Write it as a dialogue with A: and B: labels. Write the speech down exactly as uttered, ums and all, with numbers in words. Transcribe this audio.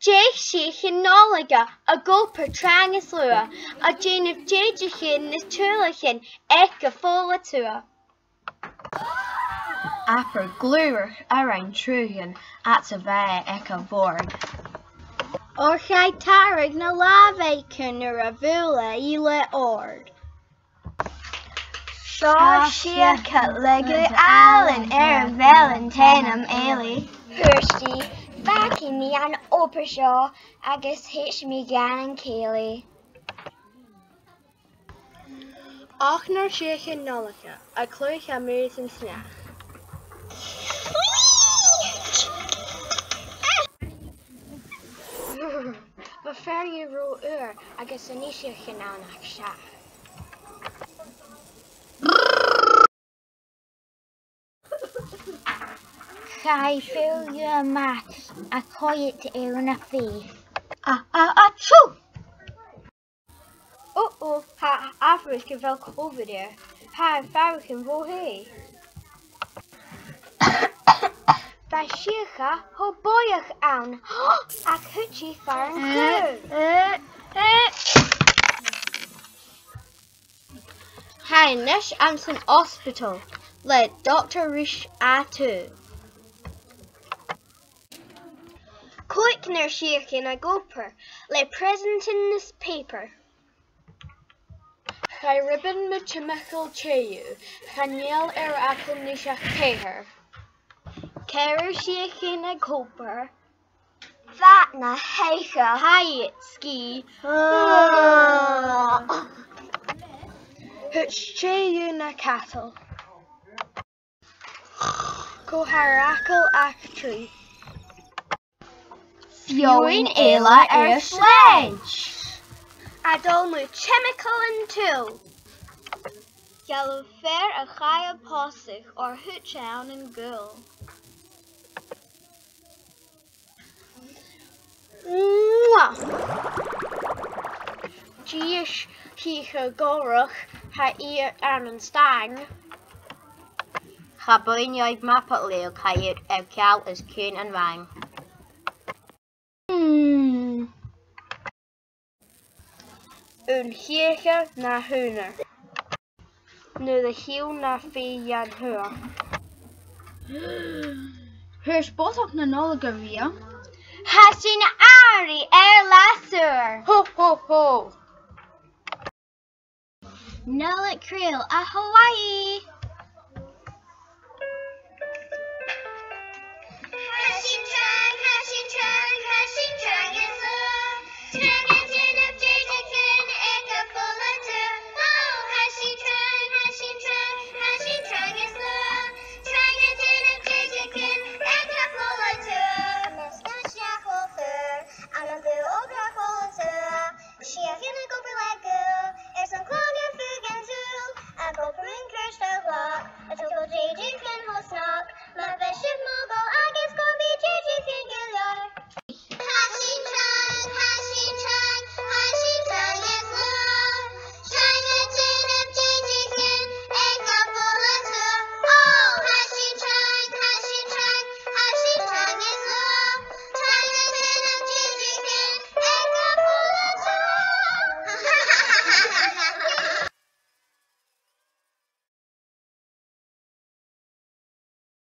A: Deich Sìthichean Nollaige a gopur trang is lua, a Jane of Sìthichean is Thaigh ec a fóla tua.
B: Apper glúrach arain trúgan at a bheith ec a bhórg.
A: Or chai tarag na lábhaicin ar a bhúla I le ord.
B: Seo siacha le go Allen ar a bhelanténam éili.
C: Thuirstí, bhaci mí an ópar seo agus héis mí gan an céalaí.
A: Ach nor Sìthichean Nollaige a clúich a mús an snach. Ba fer you ro ur agus an Sìthichean annach seach.
C: Chai fill you a mat a coit ar na fí.
B: Ah, ah, ah, true!
A: Oh, oh, ha, afris ge vel COVID er. Ha, farrikin vo he. Ba siacha ho boiach an. Ac hutchi farin glue. Hi, Nish Amson Hospital. Le Doctor Rish Atu. Quick ner Sìthichean a gopur. Le present in this paper. Chai ribbon me chimical cheyu. Chaniel er apple nishach teher. Keir Sìthichean a gopur.
C: Vat na heicha.
A: Hayet ski. Hutch cheyu na cattle. Coharacal actree.
B: Fioin éile ar sledge.
A: Adolmu chemical and two. Yellow fair a chaya posig or hutchown and girl. Mwah! Giish hicha gorach ha ear an stang.
B: Cha buinioid mappa leo caiir ar ceall is cún an bhain.
A: Hmm. Un hicha na húner. Nu de hiel na fi jan hua.
B: Thuir spotach na Nollaige ria.
A: Hasin Ari er lasur. Ho ho ho.
C: Nullet Creel a Hawaii.